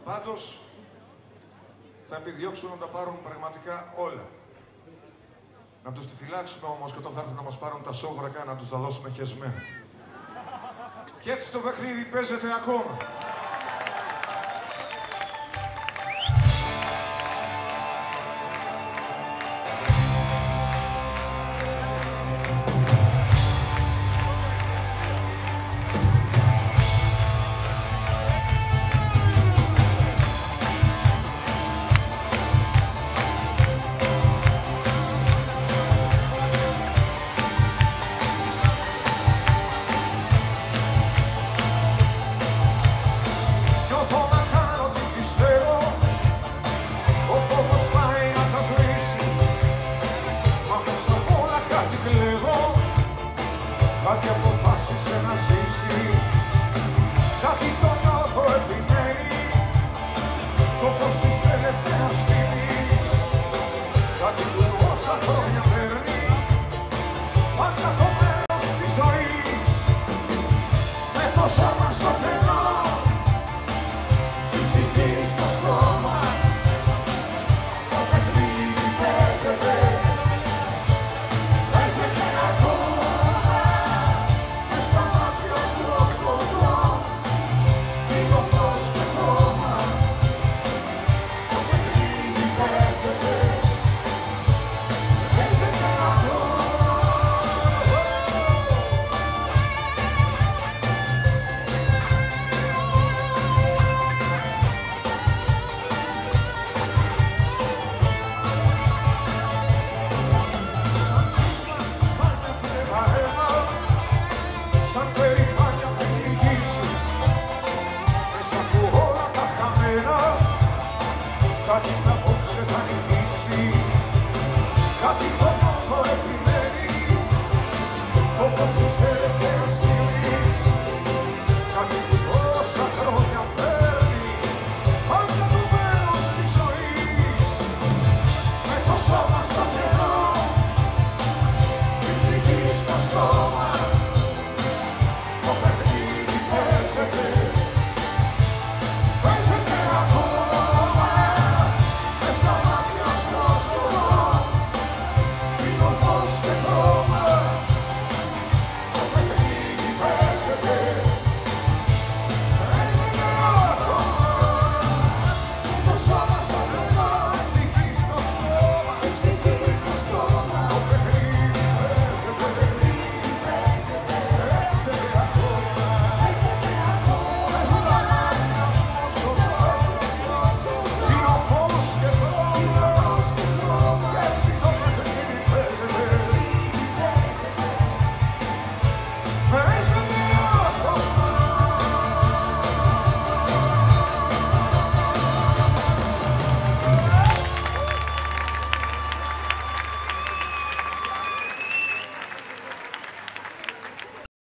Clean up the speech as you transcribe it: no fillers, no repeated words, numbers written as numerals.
Πάντως, θα επιδιώξουν να τα πάρουν πραγματικά όλα. Να τους τη φυλάξουμε όμως και όταν θα έρθουν να μας πάρουν τα σόβρακα να τους τα δώσουμε χεσμένα. Και έτσι το παιχνίδι παίζεται ακόμα. Κάτι αποφάσισε να ζήσει, κάτι το νιώθω επιμένει, το φως της τελευταίας στιγμής, κάτι που όσα χρόνια παίρνει, πάντα το μέρος της ζωής. Με το σώμα στο τρένο, η ψυχή στο στόμα, το παιχνίδι παίζεται, παίζεται ακόμα. Σαν περηφάνεια που πληγήσει, μέσα από όλα τα χαμένα, κάτι απόψε θα νικήσει, κάτι το νόθο επιμένει, το φως της τελευταίας στιγμής, κάτι που τόσα χρόνια παίρνει, πάντα το μέρος της ζωής. Με το σώμα στο τρένο, η ψυχή στο στόμα,